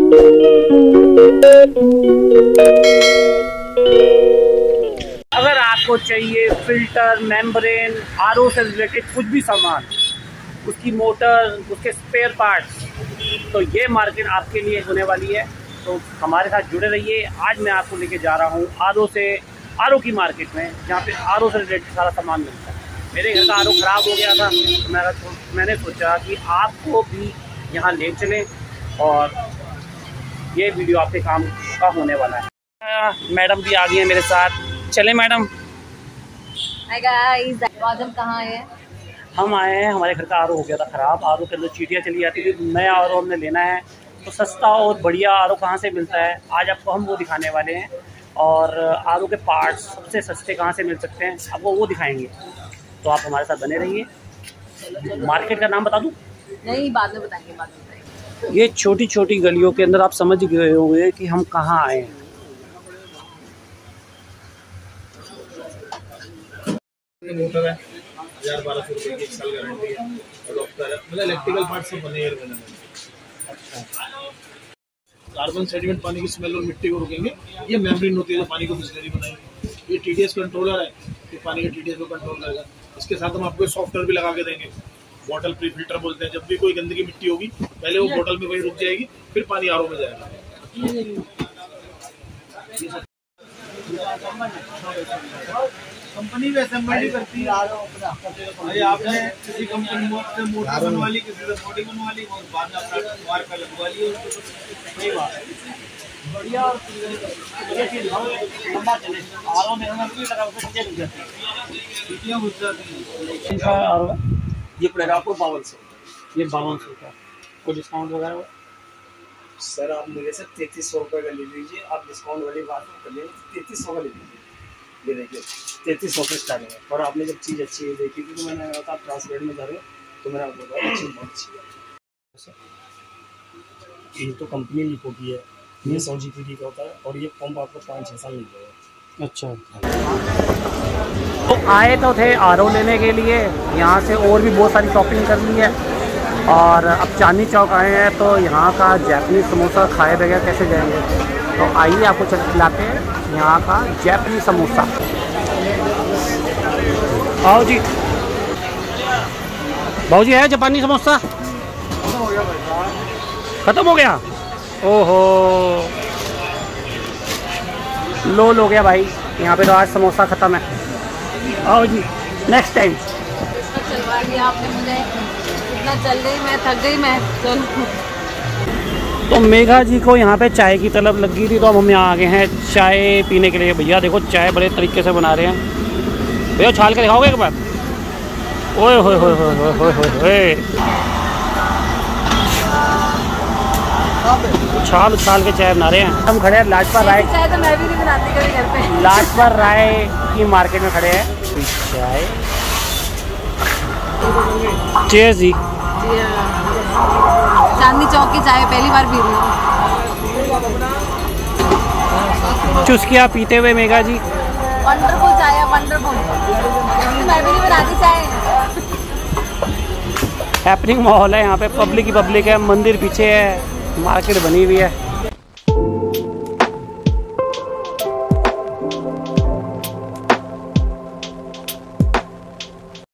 अगर आपको चाहिए फिल्टर, मेम्ब्रेन, आरओ से रिलेटेड कुछ भी सामान, उसकी मोटर, उसके स्पेयर पार्ट्स, तो ये मार्केट आपके लिए होने वाली है। तो हमारे साथ जुड़े रहिए। आज मैं आपको लेके जा रहा हूँ आरओ की मार्केट में, जहाँ पे आरओ से रिलेटेड सारा सामान मिलता है। मेरे घर का आरओ ख़राब हो गया था, तो मैंने सोचा कि आपको भी यहाँ ले चलें और ये वीडियो आपके काम का होने वाला है। मैडम भी आ गई हैं मेरे साथ। चले मैडम। हाय गाइस, आज हम कहाँ आए हैं? हम आए हैं, हमारे घर का आरओ हो गया था ख़राब। आरओ के अंदर चीटियाँ चली जाती थी। नया आरओ हमने लेना है, तो सस्ता और बढ़िया आरओ कहाँ से मिलता है, आज आपको हम वो दिखाने वाले हैं। और आरओ के पार्ट्स सबसे सस्ते कहाँ से मिल सकते हैं, आपको वो दिखाएंगे। तो आप हमारे साथ बने रहिए। मार्केट का नाम बता दूँ? नहीं, बाद में बताएंगे। ये छोटी छोटी गलियों के अंदर आप समझ गए होंगे कि हम कहाँ आए हैं। मोटर है 1200 रुपये की, 1 साल गारंटी है। डॉक्टर है, मतलब इलेक्ट्रिकल पार्ट सब बने हैं। अच्छा, कार्बन सेडिमेंट पानी की स्मेल और मिट्टी को रोकेंगे। ये मेम्ब्रेन होती है जो पानी को बिस्लरी बनाएगी। ये टीडीएस कंट्रोलर है, ये पानी के टीडीएस को कंट्रोल करेगा। इसके साथ हम आपको सॉफ्टवेयर भी लगा के देंगे। बॉटल प्री फिल्टर बोलते हैं। जब भी कोई गंदगी मिट्टी होगी, पहले वो बॉटल में वही रुक जाएगी, फिर पानी आरओ में जाएगा। कंपनी भी असेंबली करती है। आपने किसी कंपनी से मोटर बनवा ली, किसी से बॉडी बनवा ली, और बाद में अपना वायर का लगवा ली। सही बात है, बढ़िया। और ये चीज लंबा चले, आरओ में हम भी लगा उससे चीजें घुस जाती हैं, चीटियां घुस जाती हैं। ये पड़ेगा आपको 5200। ये 5200 का कोई डिस्काउंट वगैरह? सर आप मेरे से 3300 रुपये का ले लीजिए। आप डिस्काउंट वाली बात कर लेंगे, 3300 का ले लीजिए। ये देखिए 3300 पे स्टार्टिंग है। और आपने जब चीज़ अच्छी है देखी थी, तो मैंने कहा आप ट्रांसलेट में जा रहे हो, तो मैंने आपको कहा अच्छी बहुत अच्छी है। ये तो कंपनी लिखो की है, ये 100 GPD का होता है, और ये पंप आपको 5-6 साल मिल जाएगा। अच्छा, तो आए तो थे आरओ लेने के लिए, यहाँ से और भी बहुत सारी शॉपिंग कर ली है। और अब चांदनी चौक आए हैं, तो यहाँ का जैपनीज़ समोसा खाए बगैर कैसे जाएंगे। तो आइए आपको चल खिलाते हैं यहाँ का जैपनीज़ समोसा। आओ जी। भाजी है जापानी समोसा? ख़त्म हो गया? ओहो, लोल हो गया भाई, यहाँ पे तो आज समोसा ख़त्म है। आओ जी, नेक्स्ट टाइम। चलवा दिया आपने मुझे, इतना चल गई मैं, थक गई मैं। चलो, तो मेघा जी को यहाँ पे चाय की तलब लगी थी, तो अब हम यहाँ आ गए हैं चाय पीने के लिए। भैया देखो चाय बड़े तरीके से बना रहे हैं। भैया छाल के दिखाओगे एक बार? ओए होए होए होए होए होए होए, उछाल के चाय बना रहे हैं। हम खड़े हैं लाजपत राय। चाय तो मैं भी नहीं बनाती कभी घर पे। लाजपत राय की मार्केट में खड़े हैं। चाय, चीयर्स जी। चांदनी चौक की चाय पहली बार पी रही हूँ। चुस्किया पीते हुए मेघा जी। वंडरफुल चाय है, वंडरफुल। मैं भी नहीं बनाती चाय। हैपनिंग माहौल है यहाँ पे, पब्लिक ही पब्लिक है। मंदिर पीछे है, मार्केट बनी हुई है।